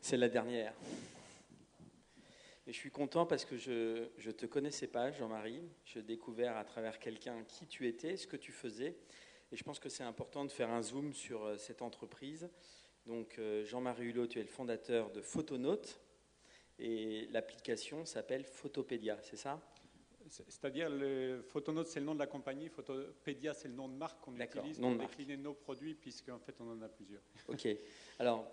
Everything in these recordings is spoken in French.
C'est la dernière. Et je suis content parce que je ne te connaissais pas, Jean-Marie. Je l'ai découvert à travers quelqu'un qui tu étais, ce que tu faisais. Et je pense que c'est important de faire un zoom sur cette entreprise. Donc, Jean-Marie Hulot, tu es le fondateur de Photonote. Et l'application s'appelle Photopédia, c'est ça ? C'est-à-dire, le Photonote, c'est le nom de la compagnie. Photopédia, c'est le nom de marque qu'on utilise pour décliner nos produits, puisqu'en fait, on en a plusieurs. Ok. Alors,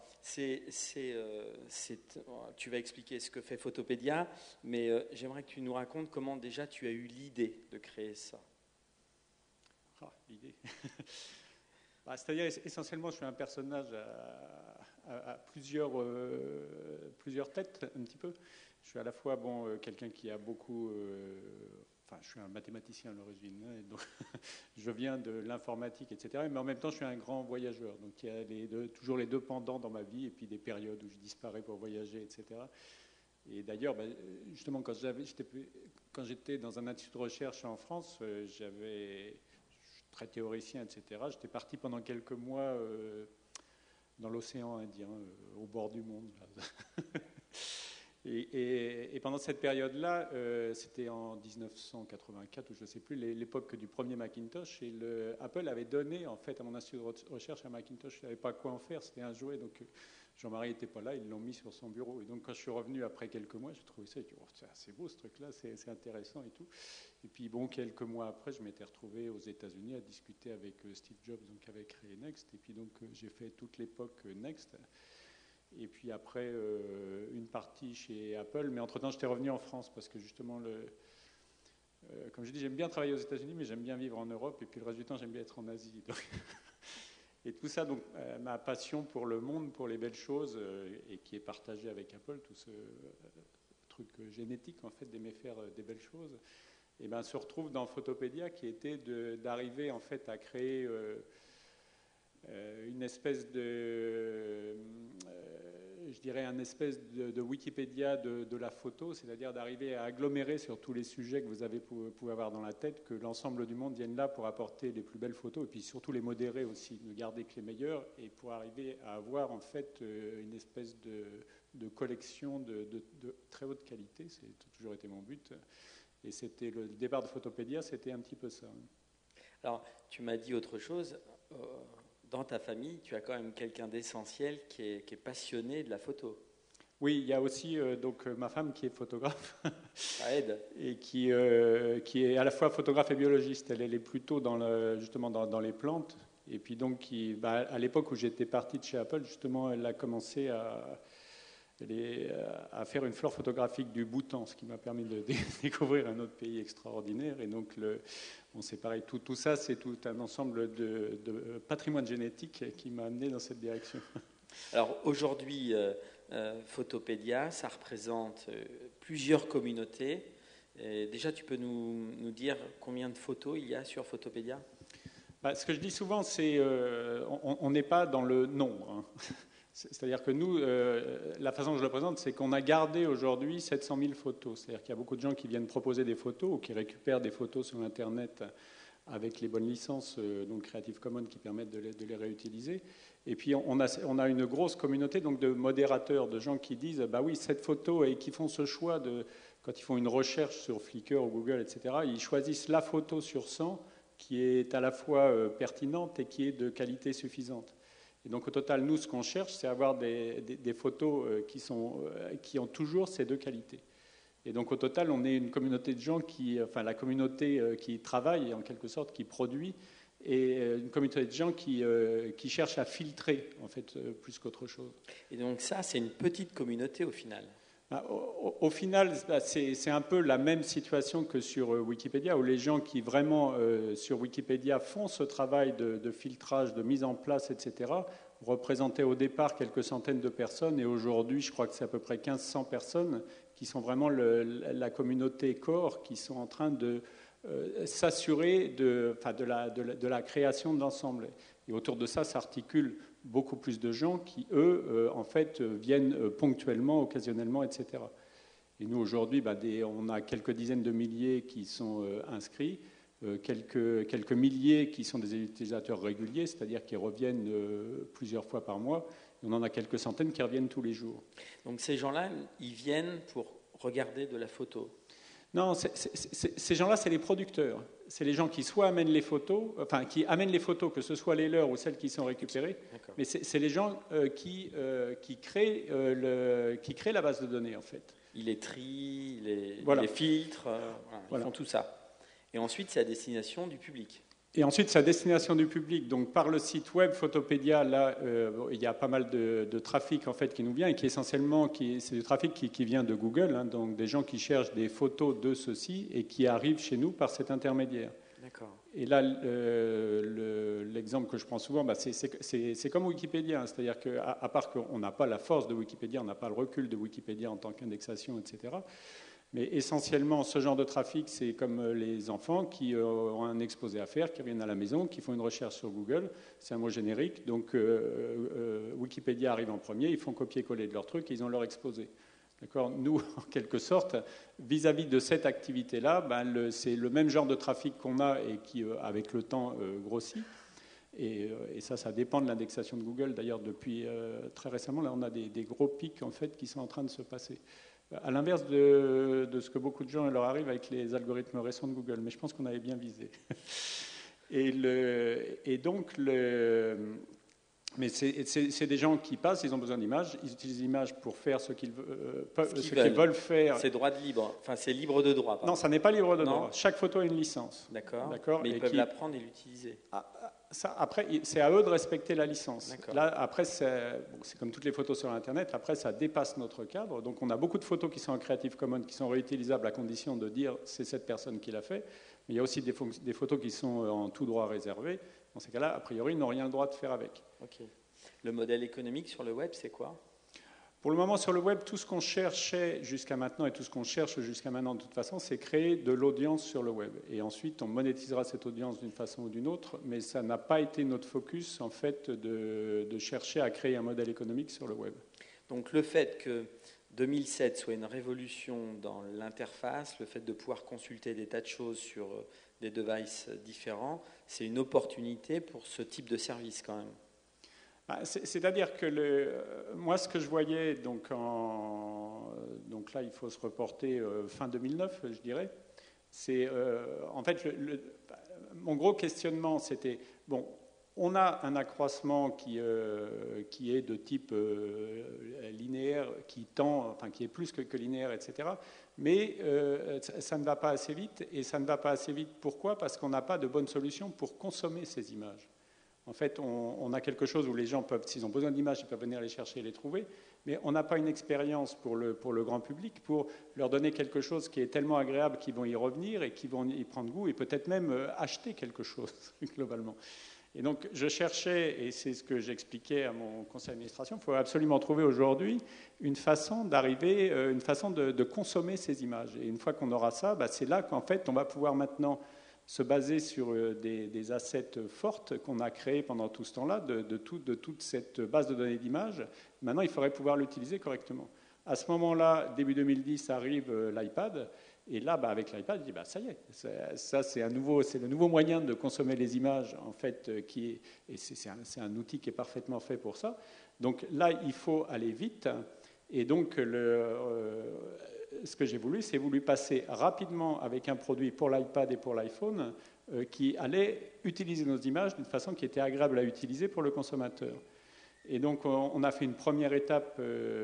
tu vas expliquer ce que fait Photopédia, mais j'aimerais que tu nous racontes comment déjà tu as eu l'idée de créer ça. L'idée. C'est-à-dire, essentiellement, je suis un personnage à plusieurs têtes, un petit peu. Je suis à la fois quelqu'un qui a beaucoup... je suis un mathématicien à l'origine, hein, donc je viens de l'informatique, etc. Mais en même temps, je suis un grand voyageur. Donc, il y a toujours les deux pendants dans ma vie, et puis des périodes où je disparais pour voyager, etc. Et d'ailleurs, justement, quand j'étais dans un institut de recherche en France, très théoricien, etc. J'étais parti pendant quelques mois dans l'océan Indien, au bord du monde. Là. Et pendant cette période-là, c'était en 1984 ou je ne sais plus, l'époque du premier Macintosh, et Apple avait donné en fait à mon institut de recherche un Macintosh. Je ne savais pas quoi en faire, c'était un jouet, donc Jean-Marie n'était pas là, ils l'ont mis sur son bureau. Et donc quand je suis revenu après quelques mois, j'ai trouvé ça, c'est beau ce truc-là, c'est intéressant et tout. Et puis quelques mois après, je m'étais retrouvé aux États-Unis à discuter avec Steve Jobs, donc qui avait créé Next. Et puis donc j'ai fait toute l'époque Next. Et puis après, une partie chez Apple. Mais entre-temps, j'étais revenu en France parce que justement, comme je dis, j'aime bien travailler aux États-Unis, mais j'aime bien vivre en Europe. Et puis le reste du temps, j'aime bien être en Asie. Donc et tout ça, donc ma passion pour le monde, pour les belles choses, et qui est partagée avec Apple, tout ce truc génétique, en fait, d'aimer faire des belles choses, et se retrouve dans Photopédia, qui était d'arriver, en fait, à créer... une espèce de, je dirais, un espèce de Wikipédia de la photo, c'est-à-dire d'arriver à agglomérer sur tous les sujets que vous pouvez avoir dans la tête, que l'ensemble du monde vienne là pour apporter les plus belles photos, et puis surtout les modérer aussi, ne garder que les meilleures, et pour arriver à avoir en fait une espèce de collection de très haute qualité. C'est toujours été mon but, et c'était le départ de Photopédia, c'était un petit peu ça. Alors, tu m'as dit autre chose. Dans ta famille, tu as quand même quelqu'un d'essentiel qui est passionné de la photo. Oui, il y a aussi ma femme qui est photographe. Ça aide. Et qui est à la fois photographe et biologiste. Elle est plutôt justement dans les plantes. Et puis donc, à l'époque où j'étais parti de chez Apple, justement, elle a commencé à faire une flore photographique du Bhoutan, ce qui m'a permis de découvrir un autre pays extraordinaire. Et donc, c'est pareil, tout ça, c'est tout un ensemble de patrimoine génétique qui m'a amené dans cette direction. Alors, aujourd'hui, Photopédia, ça représente plusieurs communautés. Et déjà, tu peux nous dire combien de photos il y a sur Photopédia ? Ce que je dis souvent, c'est on n'est pas dans le nombre, hein. C'est-à-dire que nous, la façon dont je le présente, c'est qu'on a gardé aujourd'hui 700 000 photos. C'est-à-dire qu'il y a beaucoup de gens qui viennent proposer des photos ou qui récupèrent des photos sur Internet avec les bonnes licences, donc Creative Commons, qui permettent de les réutiliser. Et puis on a une grosse communauté donc de modérateurs, de gens qui disent bah oui, cette photo, et qui font ce choix quand ils font une recherche sur Flickr ou Google, etc., ils choisissent la photo sur 100 qui est à la fois pertinente et qui est de qualité suffisante. Et donc au total, nous, ce qu'on cherche, c'est avoir des photos qui ont toujours ces deux qualités. Et donc au total, on est une communauté de gens la communauté qui travaille, en quelque sorte, qui produit, et une communauté de gens qui cherchent à filtrer, en fait, plus qu'autre chose. Et donc ça, c'est une petite communauté au final. Au final, c'est un peu la même situation que sur Wikipédia, où les gens qui vraiment, sur Wikipédia, font ce travail de filtrage, de mise en place, etc., représentaient au départ quelques centaines de personnes, et aujourd'hui, je crois que c'est à peu près 1500 personnes qui sont vraiment la communauté core, qui sont en train de s'assurer de la création de l'ensemble. Et autour de ça s'articule beaucoup plus de gens qui, eux, en fait, viennent ponctuellement, occasionnellement, etc. Et nous, aujourd'hui, on a quelques dizaines de milliers qui sont inscrits, quelques milliers qui sont des utilisateurs réguliers, c'est-à-dire qui reviennent plusieurs fois par mois, On en a quelques centaines qui reviennent tous les jours. Donc ces gens-là, ils viennent pour regarder de la photo? Non, ces gens-là, c'est les producteurs. C'est les gens qui soit amènent les photos, enfin qui amènent les photos, que ce soit les leurs ou celles qui sont récupérées. D'accord. Mais c'est les gens qui créent la base de données, en fait. Ils les trient, Voilà. ils les filtrent, ils Voilà. font tout ça. Et ensuite, c'est à destination du public. Et ensuite, c'est à destination du public. Donc, par le site web Photopédia, là, il y a pas mal de trafic en fait qui nous vient et qui essentiellement, c'est du trafic qui vient de Google, hein, donc des gens qui cherchent des photos de ceci et qui arrivent chez nous par cet intermédiaire. D'accord. Et là, l'exemple que je prends souvent, c'est comme Wikipédia, hein, c'est-à-dire qu'à part qu'on n'a pas la force de Wikipédia, on n'a pas le recul de Wikipédia en tant qu'indexation, etc. Mais essentiellement, ce genre de trafic, c'est comme les enfants qui ont un exposé à faire, qui reviennent à la maison, qui font une recherche sur Google. C'est un mot générique. Donc, Wikipédia arrive en premier, ils font copier-coller de leur truc, ils ont leur exposé. D'accord ? Nous, en quelque sorte, vis-à-vis de cette activité-là, c'est le même genre de trafic qu'on a et qui, avec le temps, grossit. Et ça dépend de l'indexation de Google. D'ailleurs, depuis très récemment, là, on a des gros pics en fait, qui sont en train de se passer. À l'inverse de ce que beaucoup de gens leur arrive avec les algorithmes récents de Google, mais je pense qu'on avait bien visé. Mais c'est des gens qui passent, ils ont besoin d'images, ils utilisent l'image pour faire ce qu'ils veulent faire. C'est droit de libre, enfin c'est libre de droit. Non, ça n'est pas libre de droit. Chaque photo a une licence. D'accord. Mais ils peuvent la prendre et l'utiliser. Après, c'est à eux de respecter la licence. Là, après, c'est comme toutes les photos sur Internet. Après, ça dépasse notre cadre. Donc, on a beaucoup de photos qui sont en Creative Commons, qui sont réutilisables à condition de dire c'est cette personne qui l'a fait. Mais il y a aussi des photos qui sont en tout droit réservé. Dans ces cas-là, a priori, ils n'ont rien le droit de faire avec. Ok. Le modèle économique sur le web, c'est quoi ? Pour le moment, sur le web, tout ce qu'on cherchait jusqu'à maintenant et tout ce qu'on cherche jusqu'à maintenant, de toute façon, c'est créer de l'audience sur le web. Et ensuite, on monétisera cette audience d'une façon ou d'une autre, mais ça n'a pas été notre focus, en fait, de chercher à créer un modèle économique sur le web. Donc, le fait que 2007 soit une révolution dans l'interface, le fait de pouvoir consulter des tas de choses sur des devices différents, c'est une opportunité pour ce type de service, quand même. C'est-à-dire que moi, ce que je voyais, donc là, il faut se reporter fin 2009, je dirais, c'est en fait, mon gros questionnement, c'était, bon, on a un accroissement qui est de type linéaire, qui est plus que linéaire, etc., mais ça ne va pas assez vite, et ça ne va pas assez vite, pourquoi ? Parce qu'on n'a pas de bonne solution pour consommer ces images. En fait, on a quelque chose où les gens peuvent, s'ils ont besoin d'images, ils peuvent venir les chercher et les trouver, mais on n'a pas une expérience pour le grand public, pour leur donner quelque chose qui est tellement agréable qu'ils vont y revenir et qu'ils vont y prendre goût et peut-être même acheter quelque chose, globalement. Et donc, je cherchais, et c'est ce que j'expliquais à mon conseil d'administration, il faut absolument trouver aujourd'hui une façon d'arriver, une façon de consommer ces images. Et une fois qu'on aura ça, c'est là qu'en fait, on va pouvoir maintenant se baser sur des assets fortes qu'on a créés pendant tout ce temps-là, de toute cette base de données d'images. Maintenant, il faudrait pouvoir l'utiliser correctement. À ce moment-là, début 2010, arrive l'iPad. Et là, avec l'iPad, je dis, ça y est, ça c'est le nouveau moyen de consommer les images, en fait, et c'est un outil qui est parfaitement fait pour ça. Donc là, il faut aller vite. Et donc, ce que j'ai voulu, c'est passer rapidement avec un produit pour l'iPad et pour l'iPhone qui allait utiliser nos images d'une façon qui était agréable à utiliser pour le consommateur. Et donc, on a fait une première étape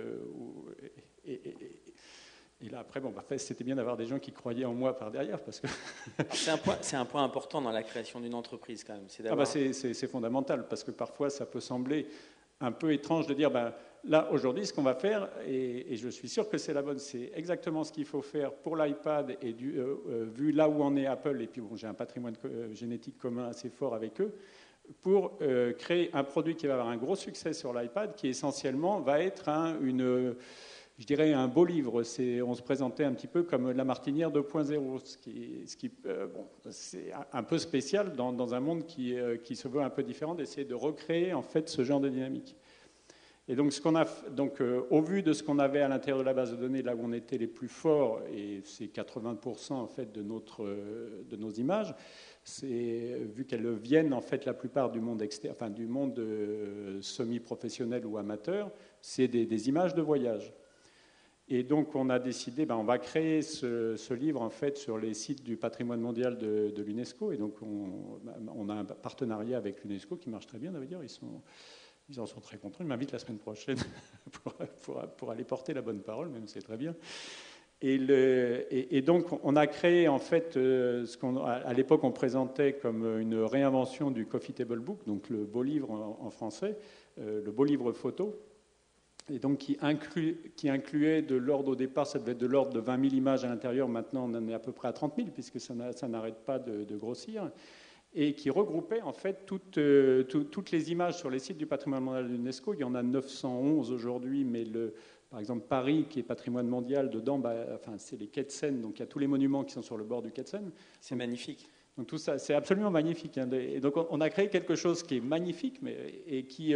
et là, après, c'était bien d'avoir des gens qui croyaient en moi par derrière. Parce que c'est un point important dans la création d'une entreprise, quand même. C'est fondamental, parce que parfois, ça peut sembler un peu étrange de dire, là, aujourd'hui, ce qu'on va faire, et je suis sûr que c'est la bonne, c'est exactement ce qu'il faut faire pour l'iPad, et vu là où en est Apple, et puis j'ai un patrimoine génétique commun assez fort avec eux, pour créer un produit qui va avoir un gros succès sur l'iPad, qui essentiellement va être je dirais un beau livre. On se présentait un petit peu comme La Martinière 2.0, c'est un peu spécial dans un monde qui se veut un peu différent, d'essayer de recréer en fait ce genre de dynamique. Et donc, au vu de ce qu'on avait à l'intérieur de la base de données, là où on était les plus forts, et c'est 80% en fait de nos images, vu qu'elles viennent en fait la plupart du monde externe, enfin du monde semi-professionnel ou amateur, c'est des images de voyage. Et donc, on a décidé, on va créer ce livre en fait sur les sites du patrimoine mondial de l'UNESCO. Et donc, on a un partenariat avec l'UNESCO qui marche très bien, d'ailleurs. Ils en sont très contents. Ils m'invitent la semaine prochaine pour aller porter la bonne parole, même c'est très bien. Et donc, on a créé en fait ce qu'à l'époque on présentait comme une réinvention du Coffee Table Book, donc le beau livre en français, le beau livre photo. Et donc qui incluait de l'ordre au départ, ça devait être de l'ordre de 20 000 images à l'intérieur. Maintenant, on en est à peu près à 30 000 puisque ça n'arrête pas de grossir. Et qui regroupait en fait toutes les images sur les sites du patrimoine mondial de l'UNESCO. Il y en a 911 aujourd'hui, mais par exemple Paris, qui est patrimoine mondial, dedans, c'est les quais de Seine, donc il y a tous les monuments qui sont sur le bord du quai de Seine. C'est magnifique. Donc tout ça, c'est absolument magnifique. Hein. Et donc on a créé quelque chose qui est magnifique, et qui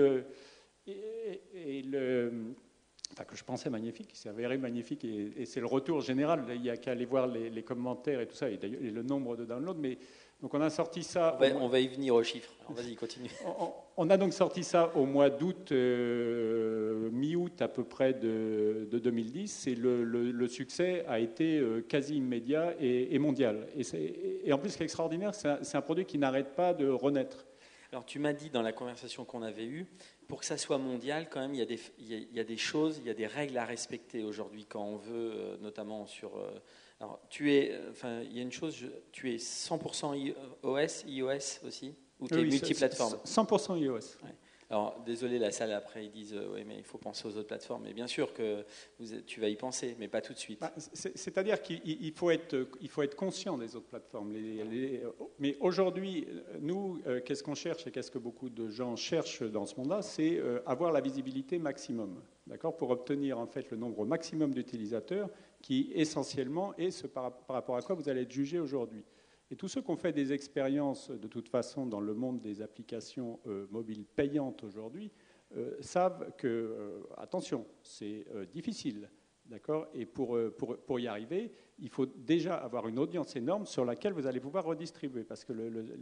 que je pensais magnifique, qui s'est avéré magnifique, et c'est le retour général. Il n'y a qu'à aller voir les commentaires et tout ça, et le nombre de downloads, mais donc on a sorti ça... On va y venir aux chiffres. Alors, vas-y, continue. On a donc sorti ça au mois d'août, mi-août à peu près de 2010, et le succès a été quasi immédiat et mondial. Et en plus, ce qui est extraordinaire, c'est un produit qui n'arrête pas de renaître. Alors tu m'as dit dans la conversation qu'on avait eue, pour que ça soit mondial, quand même, il y a des choses, il y a des règles à respecter aujourd'hui quand on veut, notamment sur... Alors, il y a une chose, tu es 100% iOS aussi, ou tu es multiplateforme? 100% iOS. Ouais. Alors, désolé, la salle, après, ils disent oui, mais il faut penser aux autres plateformes. Mais bien sûr que tu vas y penser, mais pas tout de suite. C'est-à-dire qu'il faut être conscient des autres plateformes. Mais aujourd'hui, nous, qu'est-ce qu'on cherche et qu'est-ce que beaucoup de gens cherchent dans ce monde-là? C'est avoir la visibilité maximum, d'accord, pour obtenir en fait le nombre maximum d'utilisateurs qui, essentiellement, est ce par rapport à quoi vous allez être jugé aujourd'hui. Et tous ceux qui ont fait des expériences, de toute façon, dans le monde des applications mobiles payantes aujourd'hui, savent que, attention, c'est difficile, d'accord. Et pour y arriver, il faut déjà avoir une audience énorme sur laquelle vous allez pouvoir redistribuer, parce que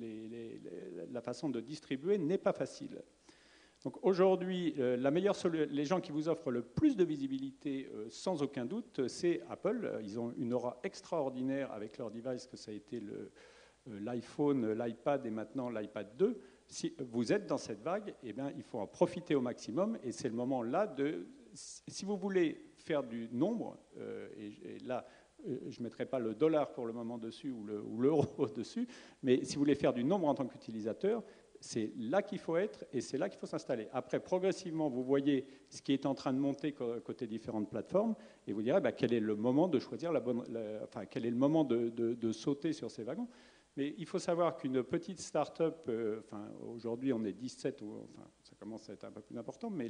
la façon de distribuer n'est pas facile. Donc aujourd'hui, les gens qui vous offrent le plus de visibilité, sans aucun doute, c'est Apple. Ils ont une aura extraordinaire avec leur device, que ça a été l'iPhone, l'iPad et maintenant l'iPad 2. Si vous êtes dans cette vague, eh bien, il faut en profiter au maximum. Et c'est le moment là si vous voulez faire du nombre, et là, je ne mettrai pas le dollar pour le moment dessus ou l'euro dessus, mais si vous voulez faire du nombre en tant qu'utilisateur, c'est là qu'il faut être et c'est là qu'il faut s'installer. Après, progressivement, vous voyez ce qui est en train de monter côté différentes plateformes et vous direz quel est le moment de choisir quel est le moment de sauter sur ces wagons. Mais il faut savoir qu'une petite start-up, aujourd'hui on est 17, ça commence à être un peu plus important, mais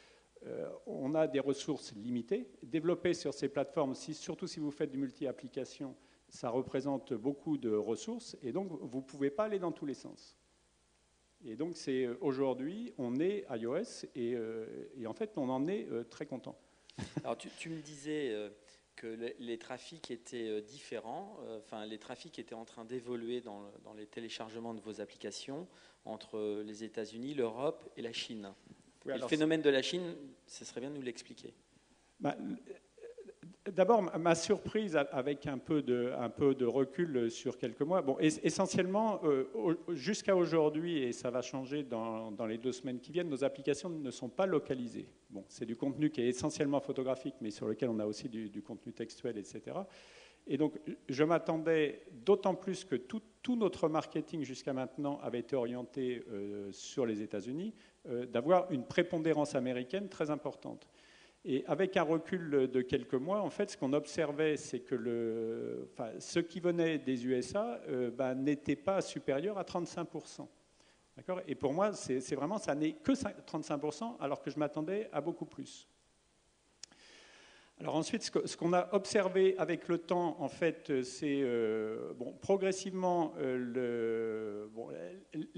on a des ressources limitées. Développer sur ces plateformes, surtout si vous faites du multi-application, ça représente beaucoup de ressources et donc vous ne pouvez pas aller dans tous les sens. Et donc, aujourd'hui, on est iOS et en fait, on en est très content. Alors, tu me disais que les trafics étaient différents. Les trafics étaient en train d'évoluer dans les téléchargements de vos applications entre les États-Unis, l'Europe et la Chine. Oui, le phénomène de la Chine, ce serait bien de nous l'expliquer. D'abord, ma surprise avec un peu de recul sur quelques mois, essentiellement, jusqu'à aujourd'hui, et ça va changer dans les 2 semaines qui viennent, nos applications ne sont pas localisées. C'est du contenu qui est essentiellement photographique, mais sur lequel on a aussi du contenu textuel, etc. Et donc, je m'attendais, d'autant plus que tout notre marketing jusqu'à maintenant avait été orienté sur les États-Unis, d'avoir une prépondérance américaine très importante. Et avec un recul de quelques mois, en fait, ce qu'on observait, c'est que ceux qui venaient des USA n'étaient pas supérieurs à 35%. D'accord ? Et pour moi, c'est vraiment, ça n'est que 35%, alors que je m'attendais à beaucoup plus. Alors ensuite, ce qu'on a observé avec le temps, en fait, c'est progressivement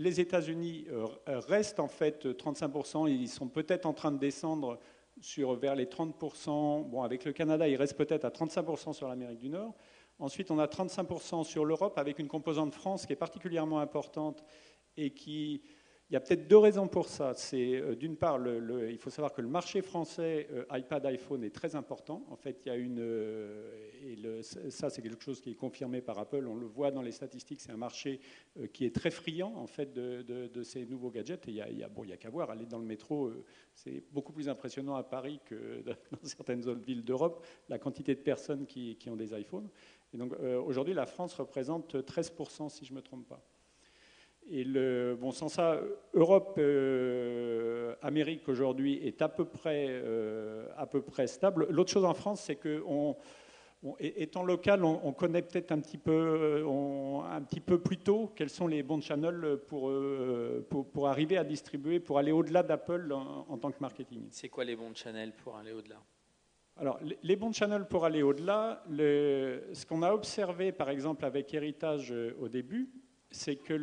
les États-Unis restent en fait 35%, ils sont peut-être en train de descendre vers les 30%. Bon, avec le Canada, ils restent peut-être à 35% sur l'Amérique du Nord. Ensuite, on a 35% sur l'Europe, avec une composante France qui est particulièrement importante et qui... Il y a peut-être deux raisons pour ça. C'est d'une part, il faut savoir que le marché français iPad, iPhone est très important. En fait, il y a ça c'est quelque chose qui est confirmé par Apple. On le voit dans les statistiques. C'est un marché qui est très friand en fait de ces nouveaux gadgets. Et il y a qu'à voir. Aller dans le métro, c'est beaucoup plus impressionnant à Paris que dans certaines autres villes d'Europe. La quantité de personnes qui ont des iPhones. Et donc aujourd'hui, la France représente 13%, si je ne me trompe pas. Et sans ça, Europe, Amérique aujourd'hui est à peu près stable. L'autre chose en France, c'est que étant local, on connaît peut-être un petit peu plus tôt quels sont les bons channels pour arriver à distribuer, pour aller au-delà d'Apple en tant que marketing. C'est quoi les bons channels pour aller au-delà ? Alors, les bons channels pour aller au-delà, ce qu'on a observé, par exemple, avec Héritage au début, c'est que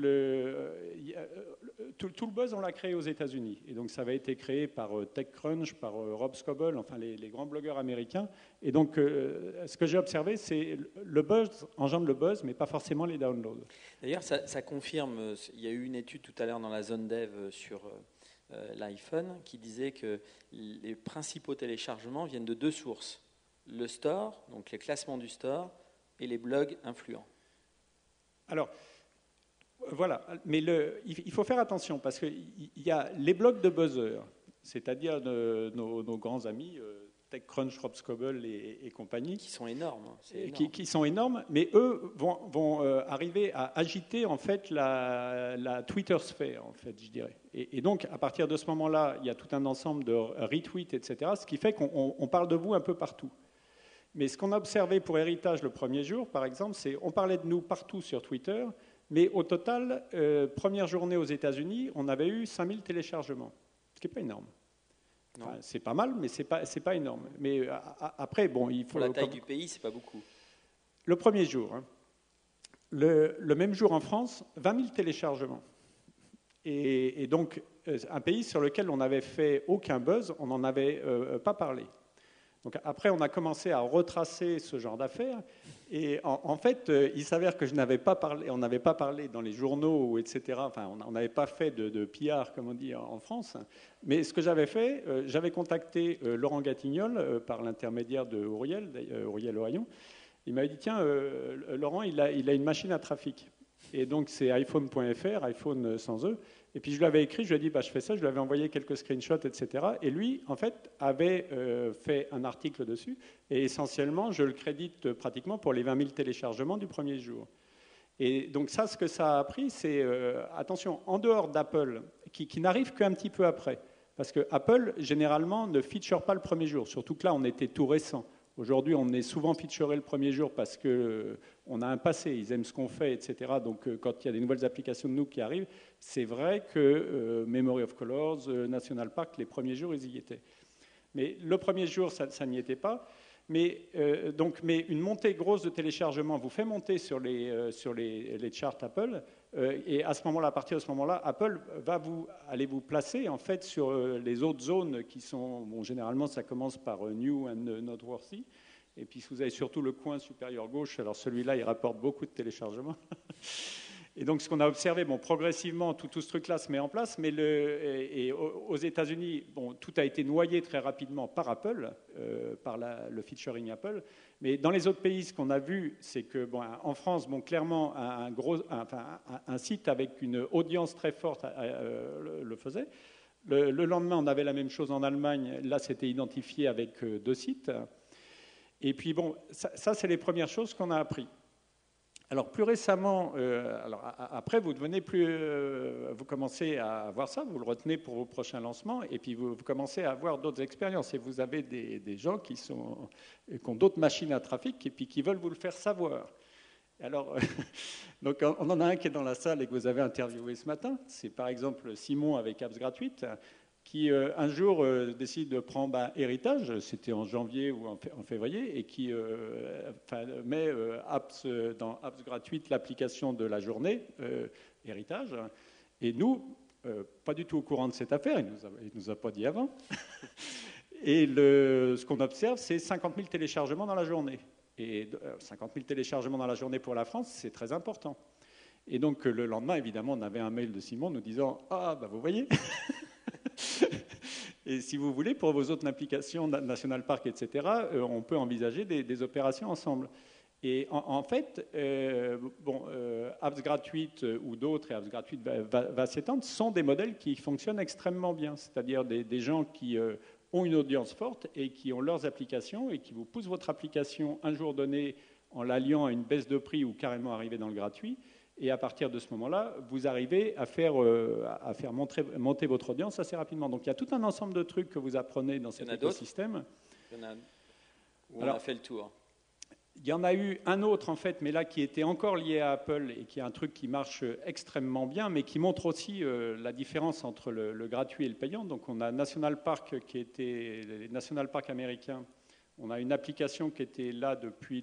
tout le buzz, on l'a créé aux États-Unis. Et donc, ça avait été créé par TechCrunch, par Rob Scoble, enfin les grands blogueurs américains. Et donc, ce que j'ai observé, c'est le buzz engendre le buzz, mais pas forcément les downloads. D'ailleurs, ça confirme, il y a eu une étude tout à l'heure dans la zone dev sur l'iPhone qui disait que les principaux téléchargements viennent de deux sources. Le store, donc les classements du store, et les blogs influents. Alors, voilà, mais il faut faire attention parce qu'il y a les blogs de buzzers, c'est-à-dire nos grands amis, TechCrunch, Rob Scoble et compagnie. Qui sont énormes. Qui sont énormes, mais eux vont arriver à agiter en fait la Twitter sphère, en fait, je dirais. Et donc, à partir de ce moment-là, il y a tout un ensemble de retweets, etc., ce qui fait qu'on parle de vous un peu partout. Mais ce qu'on a observé pour Héritage le premier jour, par exemple, c'est on parlait de nous partout sur Twitter, mais au total, première journée aux États-Unis, on avait eu 5000 téléchargements, ce qui n'est pas énorme. Enfin, c'est pas mal, mais c'est pas énorme. Mais après, bon, il faut... Pour la taille du pays, c'est pas beaucoup. Le premier jour, hein. Le même jour en France, 20 000 téléchargements. Et donc, un pays sur lequel on n'avait fait aucun buzz, on n'en avait pas parlé. Donc après, on a commencé à retracer ce genre d'affaires. Et en fait, il s'avère que on n'avait pas parlé dans les journaux, etc. Enfin, on n'avait pas fait de PR, comme on dit en France. Mais ce que j'avais fait, j'avais contacté Laurent Gatignol par l'intermédiaire de Auriel Ohaillon. Il m'avait dit, tiens, Laurent, il a une machine à trafic. Et donc, c'est iPhone.fr, iPhone sans E. Et puis, je lui avais écrit, je lui ai dit, je fais ça, je lui avais envoyé quelques screenshots, etc. Et lui, en fait, avait fait un article dessus. Et essentiellement, je le crédite pratiquement pour les 20 000 téléchargements du premier jour. Et donc, ce que ça a appris, c'est, attention, en dehors d'Apple, qui n'arrive qu'un petit peu après. Parce que Apple, généralement, ne feature pas le premier jour. Surtout que là, on était tout récent. Aujourd'hui, on est souvent featuré le premier jour parce qu'on a un passé, ils aiment ce qu'on fait, etc. Donc, quand il y a des nouvelles applications de nous qui arrivent, c'est vrai que Memory of Colors, National Park, les premiers jours, ils y étaient. Mais le premier jour, ça n'y était pas. Mais une montée grosse de téléchargement vous fait monter sur les charts Apple. Et à ce moment-là, à partir de ce moment-là, Apple va aller vous placer en fait sur les autres zones qui sont, bon, généralement ça commence par New and Noteworthy, et puis vous avez surtout le coin supérieur gauche, alors celui-là il rapporte beaucoup de téléchargements. Et donc ce qu'on a observé, bon, progressivement tout ce truc-là se met en place, mais aux États-Unis, bon, tout a été noyé très rapidement par Apple, par le featuring Apple. Mais dans les autres pays, ce qu'on a vu, c'est que, bon, en France, bon, clairement, un site avec une audience très forte le faisait. Le lendemain, on avait la même chose en Allemagne. Là, c'était identifié avec 2 sites. Et puis, bon, ça c'est les premières choses qu'on a appris. Alors plus récemment, après vous commencez à voir ça, vous le retenez pour vos prochains lancements, et puis vous commencez à avoir d'autres expériences, et vous avez des gens qui ont d'autres machines à trafic, et puis qui veulent vous le faire savoir. Alors, donc on en a un qui est dans la salle et que vous avez interviewé ce matin, c'est par exemple Simon avec Apps Gratuites, qui un jour décide de prendre Héritage, c'était en janvier ou en février, et qui met dans Apps Gratuites l'application de la journée, Héritage, Et nous, pas du tout au courant de cette affaire, il ne nous a pas dit avant. Et ce qu'on observe, c'est 50 000 téléchargements dans la journée. Et 50 000 téléchargements dans la journée pour la France, c'est très important. Et donc le lendemain, évidemment, on avait un mail de Simon nous disant « Ah, bah, vous voyez !» Et si vous voulez, pour vos autres applications, National Park, etc., on peut envisager des opérations ensemble. Et en fait, apps gratuites ou d'autres, et apps gratuites va s'étendre, sont des modèles qui fonctionnent extrêmement bien. C'est-à-dire des gens qui ont une audience forte et qui ont leurs applications et qui vous poussent votre application un jour donné en l'alliant à une baisse de prix ou carrément arriver dans le gratuit. Et à partir de ce moment-là, vous arrivez à faire monter votre audience assez rapidement. Donc il y a tout un ensemble de trucs que vous apprenez dans cet écosystème. Il y en a où on a fait le tour. Il y en a eu un autre, en fait, mais là, qui était encore lié à Apple et qui est un truc qui marche extrêmement bien, mais qui montre aussi la différence entre le gratuit et le payant. Donc, on a National Park, qui était les National Park américains. On a une application qui était là depuis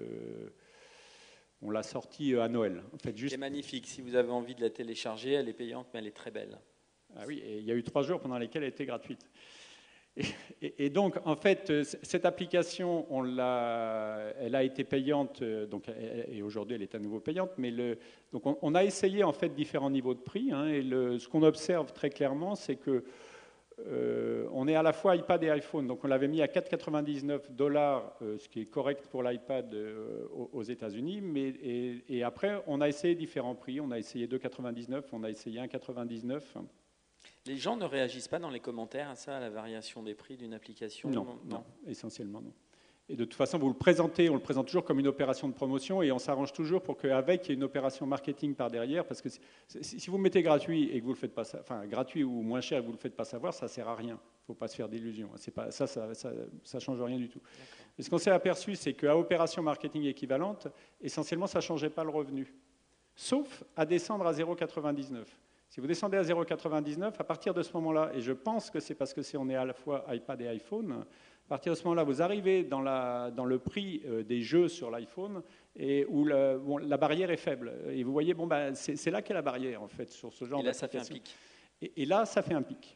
on l'a sortie à Noël. En fait, C'est magnifique. Si vous avez envie de la télécharger, elle est payante, mais elle est très belle. Ah oui, et il y a eu 3 jours pendant lesquels elle était gratuite. Et donc, en fait, cette application, elle a été payante, et aujourd'hui, elle est à nouveau payante. Mais donc, on a essayé en fait différents niveaux de prix. Et ce qu'on observe très clairement, c'est que on est à la fois iPad et iPhone. Donc, on l'avait mis à $4,99, ce qui est correct pour l'iPad aux États-Unis. Et après, on a essayé différents prix. On a essayé $2,99, on a essayé $1,99. Les gens ne réagissent pas dans les commentaires à ça, à la variation des prix d'une application? Non, essentiellement non. Et de toute façon, on le présente toujours comme une opération de promotion et on s'arrange toujours pour qu'avec, il y ait une opération marketing par derrière, parce que si vous mettez gratuit et que vous le faites pas, enfin gratuit ou moins cher et que vous le faites pas savoir, ça sert à rien. Il ne faut pas se faire d'illusions. Ça change rien du tout. Et ce qu'on s'est aperçu, c'est qu'à opération marketing équivalente, essentiellement, ça changeait pas le revenu, sauf à descendre à 0,99. Si vous descendez à 0,99, à partir de ce moment-là, et je pense que c'est parce que on est à la fois iPad et iPhone, à partir de ce moment-là, vous arrivez dans le prix des jeux sur l'iPhone et où la barrière est faible. Et vous voyez, c'est là qu'est la barrière, en fait, sur ce genre d'application. Et là, ça fait un pic. Et là, ça fait un pic.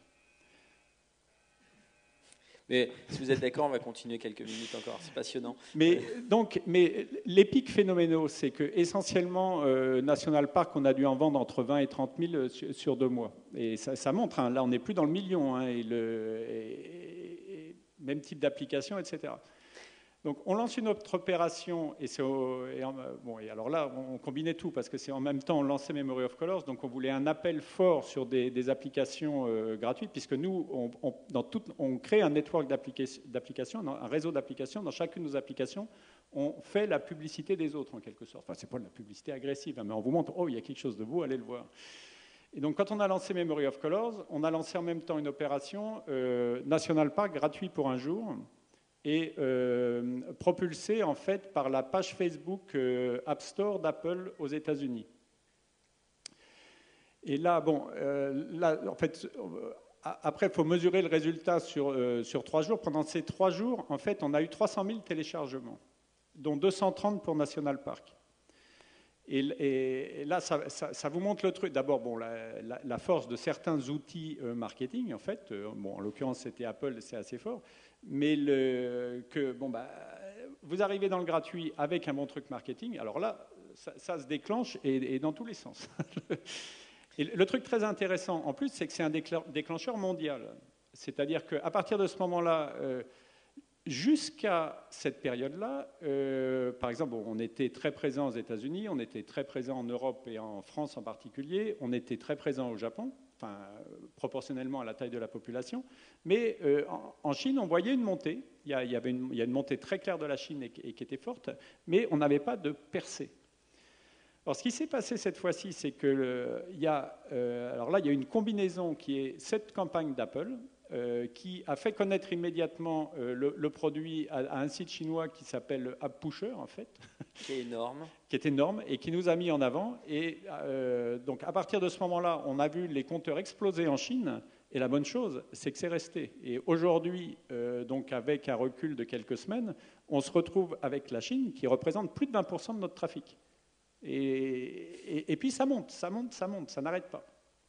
Mais si vous êtes d'accord, on va continuer quelques minutes encore. C'est passionnant. Mais les pics phénoménaux, c'est que essentiellement National Park, on a dû en vendre entre 20 et 30 000 sur 2 mois. Et ça montre. Là, on n'est plus dans le million. Et même type d'application, etc. Donc, on lance une autre opération, et alors là, on combinait tout, parce que c'est en même temps, on lançait Memory of Colors, donc on voulait un appel fort sur des applications gratuites, puisque nous, on crée un network d'applications, un réseau d'applications. Dans chacune de nos applications, on fait la publicité des autres, en quelque sorte. Enfin, c'est pas de la publicité agressive, mais on vous montre, il y a quelque chose de beau, allez le voir. Et donc, quand on a lancé Memory of Colors, on a lancé en même temps une opération National Park gratuit pour un jour, et propulsé en fait par la page Facebook App Store d'Apple aux États-Unis. Et là, en fait, après, il faut mesurer le résultat sur 3 jours. Pendant ces 3 jours, en fait, on a eu 300 000 téléchargements, dont 230 pour National Park. Et là, ça vous montre le truc. D'abord, la force de certains outils marketing, en fait. En l'occurrence, c'était Apple, c'est assez fort. Mais vous arrivez dans le gratuit avec un bon truc marketing. Alors là, ça se déclenche et dans tous les sens. Et le truc très intéressant, en plus, c'est que c'est un déclencheur mondial. C'est-à-dire qu'à partir de ce moment-là, jusqu'à cette période-là, par exemple, on était très présent aux États-Unis, on était très présent en Europe et en France en particulier, on était très présent au Japon, proportionnellement à la taille de la population, mais en Chine, on voyait une montée. Il y a une montée très claire de la Chine et qui était forte, mais on n'avait pas de percée. Alors, ce qui s'est passé cette fois-ci, c'est que il y a une combinaison qui est cette campagne d'Apple, qui a fait connaître immédiatement le produit à un site chinois qui s'appelle App Pusher, en fait. Qui est énorme. Qui est énorme et qui nous a mis en avant. Et donc, à partir de ce moment-là, on a vu les compteurs exploser en Chine. Et la bonne chose, c'est que c'est resté. Et aujourd'hui, donc avec un recul de quelques semaines, on se retrouve avec la Chine qui représente plus de 20% de notre trafic. Et puis ça monte, ça n'arrête pas.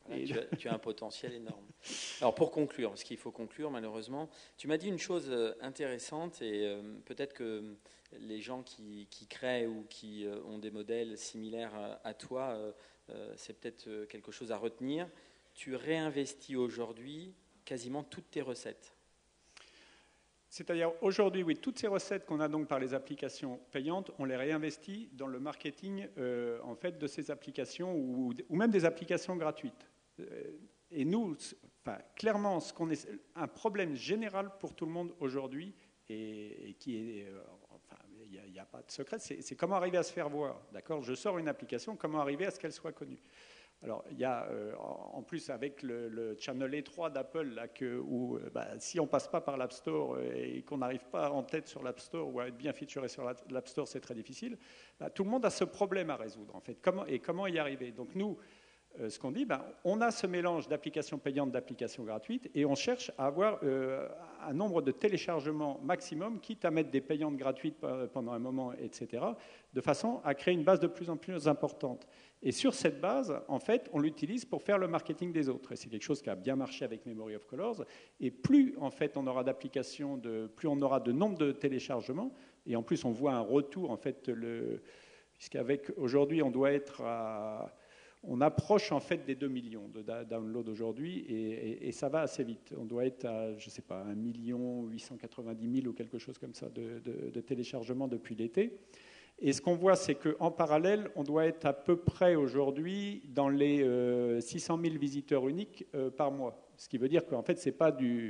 Voilà, tu as un potentiel énorme. Alors pour conclure, parce qu'il faut conclure malheureusement, tu m'as dit une chose intéressante et peut-être que les gens qui créent ou qui ont des modèles similaires à toi, c'est peut-être quelque chose à retenir. Tu réinvestis aujourd'hui quasiment toutes tes recettes. C'est-à-dire aujourd'hui, oui, toutes ces recettes qu'on a donc par les applications payantes, on les réinvestit dans le marketing en fait de ces applications ou même des applications gratuites. Et nous, clairement, un problème général pour tout le monde aujourd'hui et qui est, il n'y a pas de secret, c'est comment arriver à se faire voir. D'accord ? Je sors une application, comment arriver à ce qu'elle soit connue. Alors, il y a en plus avec le channel E3 d'Apple, là, où si on ne passe pas par l'App Store et qu'on n'arrive pas en tête sur l'App Store ou à être bien featuré sur l'App Store, c'est très difficile. Tout le monde a ce problème à résoudre, en fait. Comment y arriver ? Donc nous, ce qu'on dit, on a ce mélange d'applications payantes, d'applications gratuites, et on cherche à avoir un nombre de téléchargements maximum, quitte à mettre des payantes gratuites pendant un moment, etc., de façon à créer une base de plus en plus importante. Et sur cette base, en fait, on l'utilise pour faire le marketing des autres. Et c'est quelque chose qui a bien marché avec Memory of Colors. Et plus, en fait, on aura d'applications, plus on aura de nombre de téléchargements, et en plus, on voit un retour, en fait, puisqu'avec aujourd'hui, on doit être on approche en fait des 2 millions de downloads aujourd'hui et ça va assez vite. On doit être à, je ne sais pas, 1 890 000 ou quelque chose comme ça de téléchargements depuis l'été. Et ce qu'on voit, c'est qu'en parallèle, on doit être à peu près aujourd'hui dans les 600 000 visiteurs uniques par mois. Ce qui veut dire qu'en fait, c'est pas de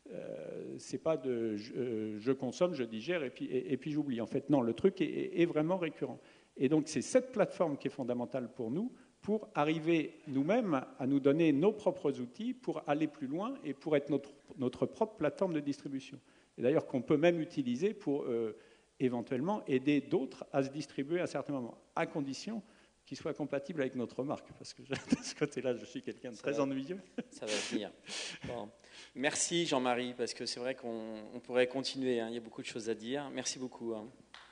je consomme, je digère et puis j'oublie. En fait, non, le truc est vraiment récurrent. Et donc, c'est cette plateforme qui est fondamentale pour nous, pour arriver nous-mêmes à nous donner nos propres outils pour aller plus loin et pour être notre propre plateforme de distribution. Et d'ailleurs, qu'on peut même utiliser pour éventuellement aider d'autres à se distribuer à certains moments, à condition qu'ils soient compatibles avec notre marque. Parce que de ce côté-là, je suis quelqu'un de très ennuyeux. Ça va venir. Bon. Merci Jean-Marie, parce que c'est vrai qu'on pourrait continuer. Il y a beaucoup de choses à dire. Merci beaucoup.